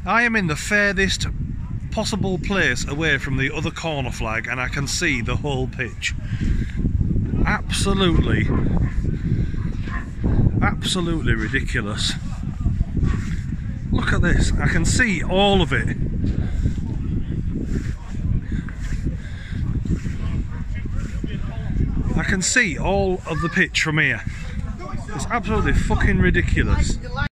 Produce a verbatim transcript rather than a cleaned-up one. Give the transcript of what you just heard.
I am in the furthest possible place away from the other corner flag and I can see the whole pitch. Absolutely, absolutely ridiculous. Look at this, I can see all of it. I can see all of the pitch from here. It's absolutely fucking ridiculous.